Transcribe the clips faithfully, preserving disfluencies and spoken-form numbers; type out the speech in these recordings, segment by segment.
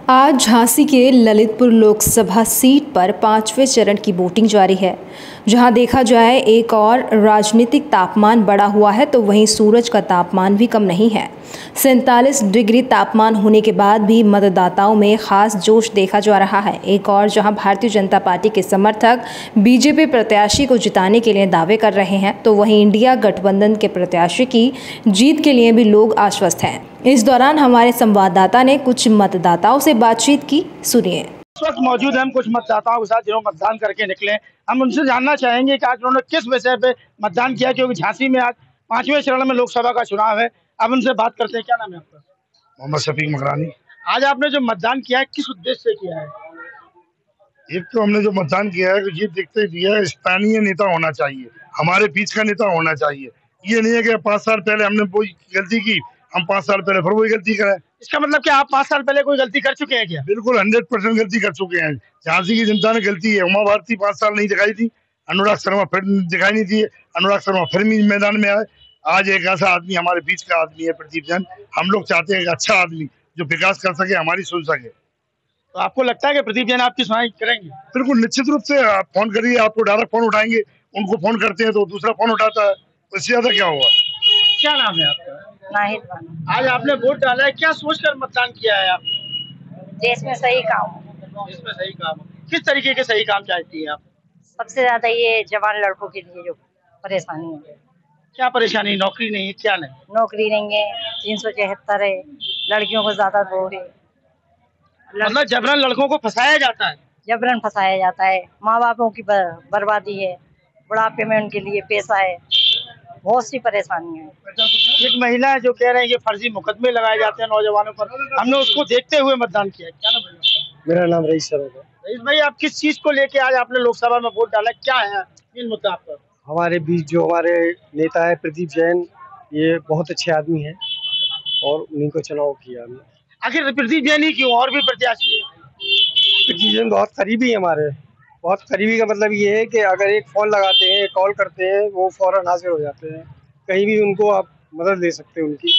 आज झांसी के ललितपुर लोकसभा सीट पर पांचवें चरण की वोटिंग जारी है। जहां देखा जाए एक और राजनीतिक तापमान बढ़ा हुआ है तो वहीं सूरज का तापमान भी कम नहीं है। सैंतालीस डिग्री तापमान होने के बाद भी मतदाताओं में खास जोश देखा जा रहा है। एक और जहां भारतीय जनता पार्टी के समर्थक बीजेपी प्रत्याशी को जिताने के लिए दावे कर रहे हैं तो वहीं इंडिया गठबंधन के प्रत्याशी की जीत के लिए भी लोग आश्वस्त हैं। इस दौरान हमारे संवाददाता ने कुछ मतदाताओं से बातचीत की, सुनिए। इस वक्त मौजूद हैं हम कुछ मतदाताओं के साथ जिन्होंने मतदान करके निकले। हम उनसे जानना चाहेंगे कि आज उन्होंने किस विषय पे मतदान किया, क्योंकि झांसी में आज पांचवें चरण में लोकसभा का चुनाव है। अब उनसे बात करते हैं। क्या नाम है आपका? मोहम्मद शफीक मकरानी। आज आपने जो मतदान किया है किस उद्देश्य से किया है? एक तो हमने जो मतदान किया है तो ये देखते दिया है, स्थानीय नेता होना चाहिए, हमारे बीच का नेता होना चाहिए। ये नहीं है कि पाँच साल पहले हमने कोई गलती की, हम पाँच साल पहले फिर वही गलती करें। इसका मतलब क्या आप पाँच साल पहले कोई गलती कर चुके हैं क्या? बिल्कुल हंड्रेड परसेंट गलती कर चुके हैं। झांसी की जनता ने गलती है। उमा भारती पाँच साल नहीं दिखाई थी, अनुराग शर्मा फिर दिखाई नहीं थी, अनुराग शर्मा फिर मैदान में आए। आज एक ऐसा आदमी हमारे बीच का आदमी है, प्रदीप जैन। हम लोग चाहते हैं अच्छा आदमी जो विकास कर सके, हमारी सुन सके। तो आपको लगता है कि प्रदीप जैन आपकी सुनवाई करेंगे? बिल्कुल निश्चित रूप से। आप फोन करिए, आपको डायरेक्ट फोन उठाएंगे। उनको फोन करते हैं तो दूसरा फोन उठाता है, उससे ज्यादा क्या हुआ। क्या नाम है आपका? नाहिद बानो। आज आपने वोट डाला है, क्या सोचकर मतदान किया है आप? देश में सही काम, इसमें सही काम, किस तरीके के सही काम चाहती है आप? सबसे ज्यादा ये जवान लड़कों के लिए जो परेशानी है। क्या परेशानी? नौकरी नहीं है? क्या नहीं? नौकरी नहीं है, तीन सौ चौहत्तर है, लड़कियों को ज्यादा दो है। मतलब जबरन लड़कों को फंसाया जाता है? जबरन फंसाया जाता है। माँ बापों की बर्बादी है, बुढ़ापे में उनके लिए पैसा है, बहुत सी परेशानी है। एक महिला है जो कह रहे हैं कि फर्जी मुकदमे लगाए जाते हैं नौजवानों पर, हमने उसको देखते हुए मतदान किया। क्या नाम है? मेरा नाम रईस सर है। रईस भाई, आप किस चीज को लेके आज आपने लोकसभा में वोट डाला, क्या है इन मुद्दा आपका? हमारे बीच जो हमारे नेता है प्रदीप जैन, ये बहुत अच्छे आदमी हैं और उन्हीं को चुनाव किया हमने। आखिर प्रदीप जैन ही क्यों, और भी प्रत्याशी है? प्रदीप जैन बहुत करीबी है हमारे। बहुत करीबी का मतलब ये है कि अगर एक फोन लगाते हैं, कॉल करते हैं, वो फौरन हाजिर हो जाते हैं। कहीं भी उनको आप मदद ले सकते हैं उनकी।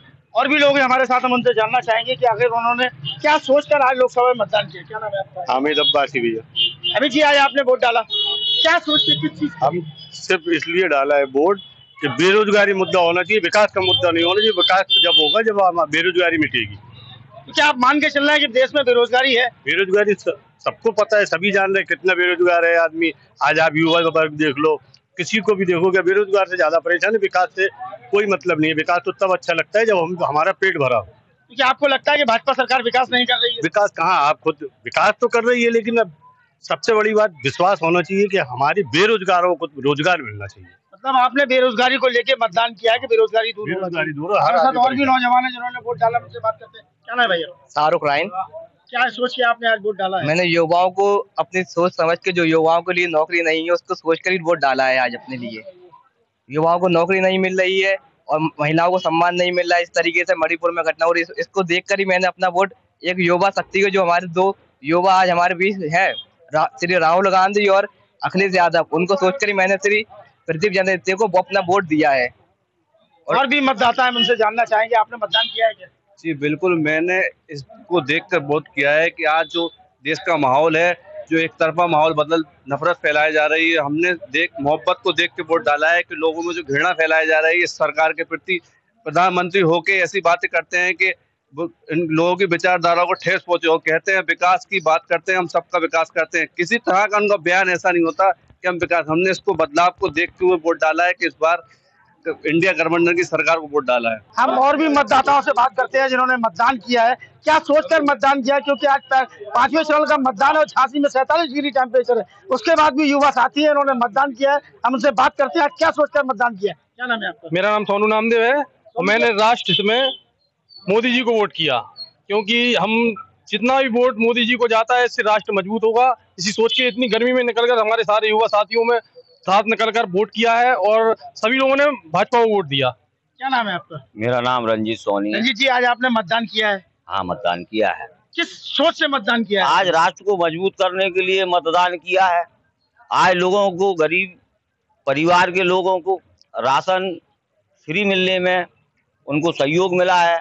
और भी लोग हैं हमारे साथ, हम उनसे जानना चाहेंगे कि आखिर उन्होंने क्या सोचकर आज लोकसभा में मतदान किया। क्या नाम है आपका? हामिद अब्बासी भैया। अभी जी आज आपने वोट डाला, क्या सोच के, किस चीज? हम सिर्फ इसलिए डाला है वोट कि बेरोजगारी मुद्दा होना चाहिए, विकास का मुद्दा नहीं होना चाहिए। विकास जब होगा जब बेरोजगारी मिटेगी। क्या आप मान के चल रहे हैं कि देश में बेरोजगारी है? बेरोजगारी सबको पता है, सभी जान रहे हैं कितना बेरोजगार है आदमी। आज आप युवा वर्ग देख लो, किसी को भी देखोगे बेरोजगार से ज्यादा परेशान है। विकास से कोई मतलब नहीं है। विकास तो तब अच्छा लगता है जब हम हमारा पेट भरा हो। क्या आपको लगता है कि भाजपा सरकार विकास नहीं कर रही है? विकास कहाँ, आप खुद विकास तो कर रही है, लेकिन अब सबसे बड़ी बात विश्वास होना चाहिए कि हमारे बेरोजगारों को रोजगार मिलना चाहिए। मतलब आपने बेरोजगारी को लेके मतदान किया है कि बेरोजगारी दूर होना चाहिए? दूर हमारे साथ और भी नौजवान है जिन्होंने वोट डाला, उनसे बात करते हैं। क्या नाम है भैया? शाहरुख राइन। क्या सोच के आपने आज वोट डाला है? मैंने युवाओं को अपनी सोच समझ के, जो युवाओं के लिए नौकरी नहीं है उसको सोच कर ही वोट डाला है आज अपने लिए। युवाओं को नौकरी नहीं मिल रही है और महिलाओं को सम्मान नहीं मिल रहा है। इस तरीके से मणिपुर में घटना हो रही है, इसको देखकर ही मैंने अपना वोट एक युवा शक्ति को, जो हमारे दो युवा आज हमारे बीच है, रा, श्री राहुल गांधी और अखिलेश यादव, उनको सोचकर ही मैंने श्री प्रदीप जैन को अपना वोट दिया है। और, और भी मतदाता है, उनसे जानना चाहेंगे आपने मतदान किया है क्या? जी बिल्कुल, मैंने इसको देखकर वोट किया है कि आज जो देश का माहौल है, जो एक तरफा माहौल बदल नफरत फैलाई जा रही है, हमने देख मोहब्बत को देख के वोट डाला है कि लोगों में जो घृणा फैलाई जा रही है इस सरकार के प्रति। प्रधानमंत्री होके ऐसी बातें करते हैं कि इन लोगों की विचारधारा को ठेस पहुंचे हो। कहते हैं विकास की बात करते हैं, हम सबका विकास करते हैं, किसी तरह का उनका बयान ऐसा नहीं होता कि हम विकास। हमने इसको बदलाव को देखते हुए वोट डाला है कि इस बार इंडिया गठबंधन की सरकार को वोट डाला है। हम और भी मतदाताओं से बात करते हैं जिन्होंने मतदान किया है, क्या सोचकर मतदान किया, क्योंकि आज पांचवें चरण का मतदान है और झांसी में सैंतालीस डिग्री टेम्परेचर है, उसके बाद भी युवा साथी है, उन्होंने मतदान किया है। हम उनसे बात करते हैं क्या सोचकर मतदान किया। क्या नाम है आपका? मेरा नाम सोनू नामदेव है और मैंने राष्ट्र हित में मोदी जी को वोट किया, क्योंकि हम जितना भी वोट मोदी जी को जाता है इससे राष्ट्र मजबूत होगा। इसी सोच के इतनी गर्मी में निकलकर हमारे सारे युवा साथियों में साथ निकलकर वोट किया है और सभी लोगों ने भाजपा को वोट दिया। क्या नाम है आपका? मेरा नाम रंजीत सोनी है। रंजीत जी, आज आपने मतदान किया है? हाँ, मतदान किया है। किस सोच से मतदान किया है? आज राष्ट्र को मजबूत करने के लिए मतदान किया है। आज लोगों को, गरीब परिवार के लोगों को राशन फ्री मिलने में उनको सहयोग मिला है।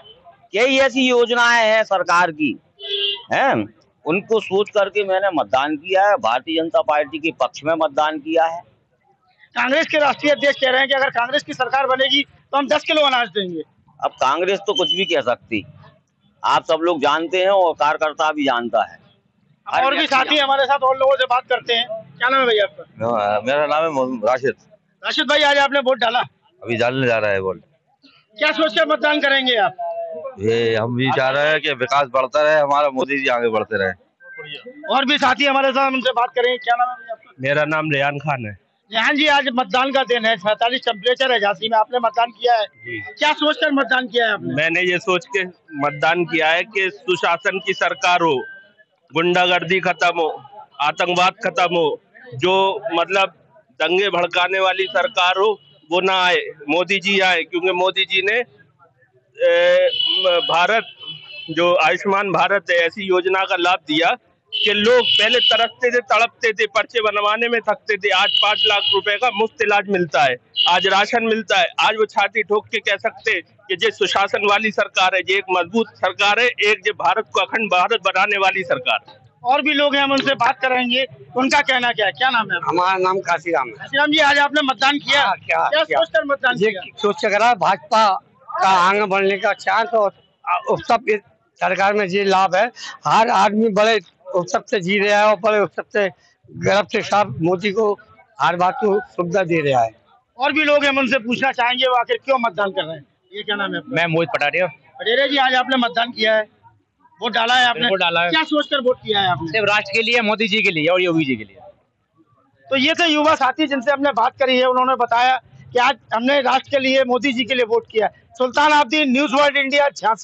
कई ऐसी योजनाएं हैं सरकार की, हैं, उनको सोच करके मैंने मतदान किया है। भारतीय जनता पार्टी के पक्ष में मतदान किया है। कांग्रेस के राष्ट्रीय अध्यक्ष कह रहे हैं कि अगर कांग्रेस की सरकार बनेगी तो हम दस किलो अनाज देंगे। अब कांग्रेस तो कुछ भी कह सकती, आप सब लोग जानते हैं और कार्यकर्ता भी जानता है। और भी साथी हमारे साथ और लोगों से बात करते हैं। क्या नाम है भैया आपका? मेरा नाम है राशिद। राशिद भाई, आज आपने वोट डाला? अभी डालने जा रहा है वोट। क्या सोचकर मतदान करेंगे आप? ये हम भी चाह रहे हैं कि विकास बढ़ता रहे, हमारा मोदी जी आगे बढ़ते रहे। और भी साथी हमारे साथ, उनसे बात करेंगे। क्या नाम है भैया आपका? मेरा नाम रेहान खान है। रेहान जी, आज मतदान का दिन है, सैतालीस टेम्परेचर है झांसी में, आपने मतदान किया है, क्या सोचकर मतदान किया है आपने? मैंने ये सोच के मतदान किया है कि सुशासन की सरकार हो, गुंडागर्दी खत्म हो, आतंकवाद खत्म हो, जो मतलब दंगे भड़काने वाली सरकार हो वो ना आए, मोदी जी आए। क्योंकि मोदी जी ने भारत जो आयुष्मान भारत है ऐसी योजना का लाभ दिया कि लोग पहले तरसते थे, तड़पते थे, पर्चे बनवाने में थकते थे। आज पाँच लाख रुपए का मुफ्त इलाज मिलता है, आज राशन मिलता है। आज वो छाती ठोक के कह सकते कि ये सुशासन वाली सरकार है, ये एक मजबूत सरकार है, एक जो भारत को अखंड भारत बनाने वाली सरकार है। और भी लोग हैं, हम उनसे बात करेंगे, उनका कहना क्या है। क्या नाम है? हमारा नाम काशीराम है। काशीराम जी, आज आपने मतदान किया? हाँ, क्या क्या क्या सोचकर मतदान ये किया? सोच कर रहा भाजपा का आगे बढ़ने का चांस, और उत्सव सरकार में ये लाभ है। हर आदमी बड़े उत्सव से जी रहा है और बड़े उत्सव से गर्व के साथ मोदी को हर बात को सुविधा दे रहा है। और भी लोग हैं, हम उनसे पूछना चाहेंगे वो आखिर क्यों मतदान कर रहे हैं। ये क्या नाम है? मैं मोहित पटारिया। पटेरे जी, आज आपने मतदान किया है, वोट डाला है आपने? वोट डाला है। क्या सोचकर वोट किया है आपने? सिर्फ राष्ट्र के लिए, मोदी जी के लिए और योगी जी के लिए। तो ये थे युवा साथी जिनसे हमने बात करी है, उन्होंने बताया कि आज हमने राष्ट्र के लिए, मोदी जी के लिए वोट किया। Sultan Abdin, news world India, Jhansi.